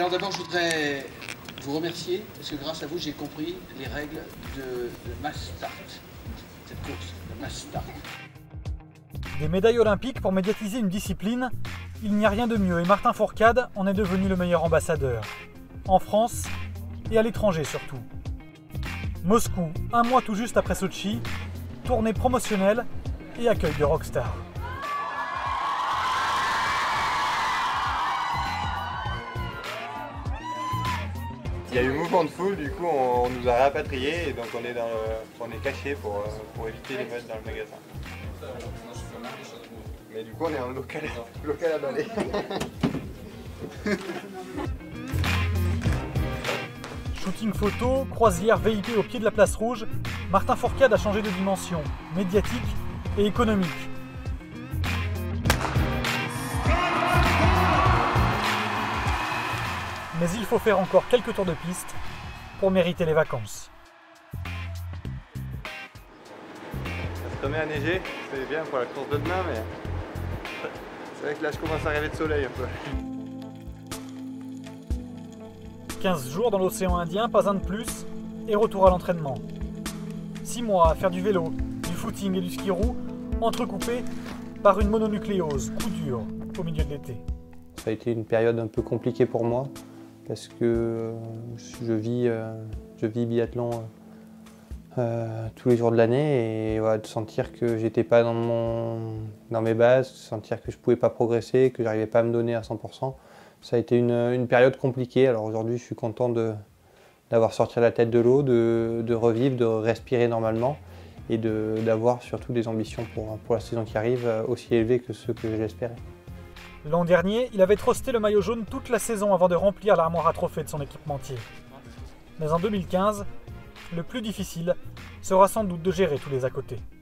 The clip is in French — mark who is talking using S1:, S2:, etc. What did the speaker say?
S1: Alors d'abord, je voudrais vous remercier, parce que grâce à vous, j'ai compris les règles de Mass Start. Cette course, de Mass Start.
S2: Des médailles olympiques pour médiatiser une discipline, il n'y a rien de mieux et Martin Fourcade en est devenu le meilleur ambassadeur. En France et à l'étranger surtout. Moscou, un mois tout juste après Sotchi, tournée promotionnelle et accueil de rockstar.
S3: Il y a eu mouvement de foule, du coup on nous a rapatriés et donc on est caché pour éviter les meutes dans le magasin. Mais du coup on est en local à Balai.
S2: Shooting photo, croisière VIP au pied de la place rouge, Martin Fourcade a changé de dimension, médiatique et économique. Mais il faut faire encore quelques tours de piste pour mériter les vacances.
S3: Ça se remet à neiger, c'est bien pour la course de demain, mais c'est vrai que là je commence à rêver de soleil un peu.
S2: 15 jours dans l'océan Indien, pas un de plus, et retour à l'entraînement. 6 mois à faire du vélo, du footing et du ski roue, entrecoupés par une mononucléose, coup dur, au milieu de l'été.
S4: Ça a été une période un peu compliquée pour moi, parce que je vis biathlon tous les jours de l'année et voilà, de sentir que j'étais pas dans mes bases, de sentir que je pouvais pas progresser, que j'arrivais pas à me donner à 100%. Ça a été une période compliquée. Alors aujourd'hui, je suis content d'avoir sorti la tête de l'eau, de revivre, de respirer normalement et d'avoir surtout des ambitions pour la saison qui arrive aussi élevées que ceux que j'espérais.
S2: L'an dernier, il avait trusté le maillot jaune toute la saison avant de remplir l'armoire à trophées de son équipementier. Mais en 2015, le plus difficile sera sans doute de gérer tous les à côté.